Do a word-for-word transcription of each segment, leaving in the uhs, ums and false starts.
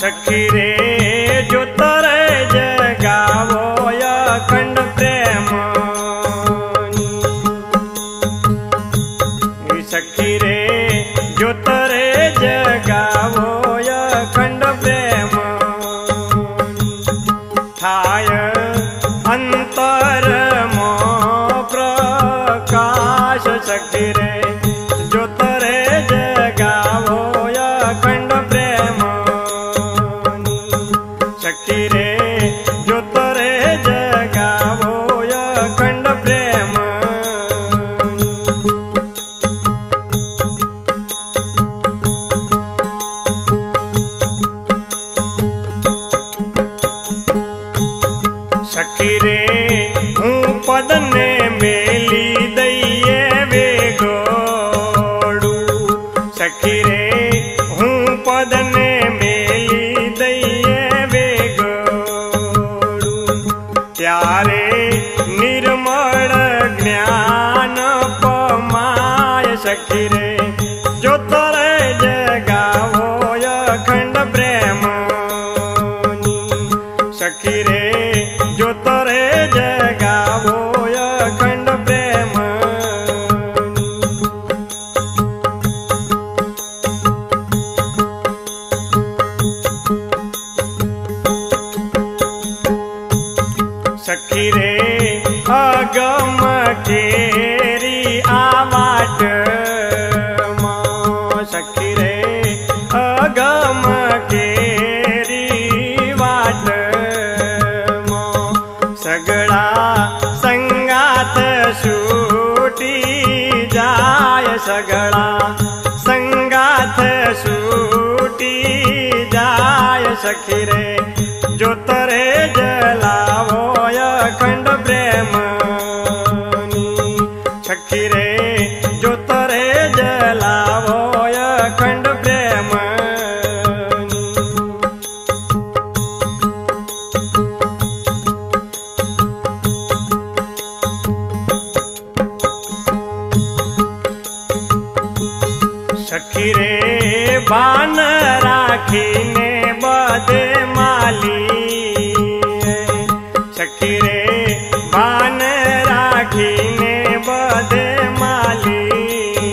सखी रे जो तरे जगावो अखंड प्रेम। सखी रे जो तरे जगावो अखंड प्रेम। थाय अंतर मो प्रकाश सखी रे जो तरे जगावो अखंड प्रेम। सखी रे जो तरे जगावो अखंड प्रेम। सखी रे हूँ पद ने मेली दइए वे गोड़ू। सखी रे हूँ पद ने मेली दइए वे गोड़ू। त्यारे निर्मल ज्ञान पमाय सखी रे जो तरे जगावो अखंड प्रेम। सखी रे जो तरे जगावो अखंड प्रेम। सखी रे अगम केरी आवाट मां। सखी रे अगम केरी वाट मां। सगड़ा संगात छूटी जाय। सगड़ा संगात छूटी जाय। सखी रे जो तरे जलावो अखंड प्रेम। सखी रे जो तरे जलावो अखंड प्रेम। सखी रे बान राखीने बदे माली। सखी रे बान राखीने बदे माली।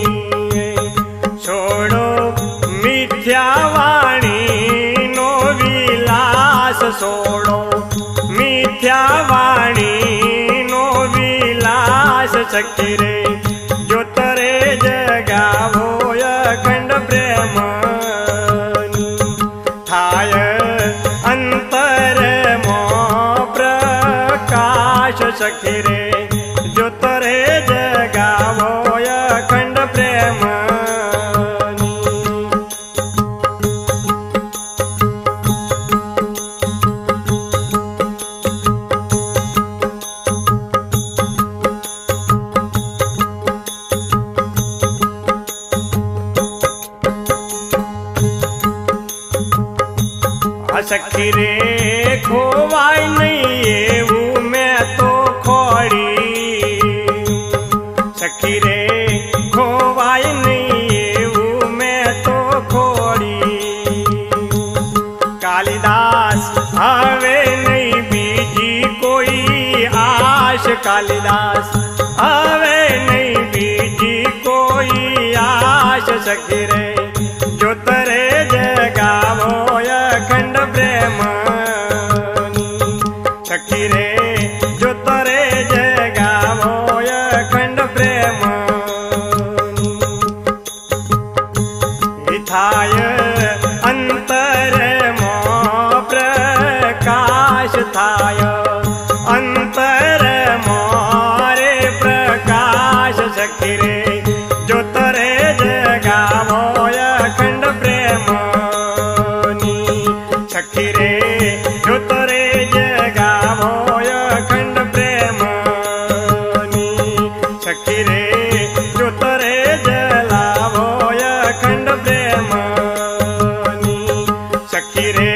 छोड़ो मिथ्या वाणी नो विलास। छोड़ो मिथ्या वाणी नो विलास। सखी रे जो तरे जगावो अखंड प्रेम। थाय अंतर मो प्रकाश सखी रे जो तरे जगावो अखंड प्रेम। सखी रे खोवाय नहीं एवं मैं तो खोड़ी। सखी रे खोवाय नहीं एवं मैं तो खोड़ी। कालिदास आवे नहीं बीजी कोई आश। कालिदास आवे नहीं बीजी कोई आश। सखी रे जो तरे जगावो अखंड प्रेम। सखी रे जो तरे जगावो अखंड प्रेम। थाय अंतर मो प्रकाश। थाय अंतर मोरे प्रकाश। सखी रे जो तरे जगावो अखंड प्रेम। सखी रे जो तरे जगावो अखंड प्रेम। सखी रे जो तरे जलावो अखंड प्रेम। सखी रे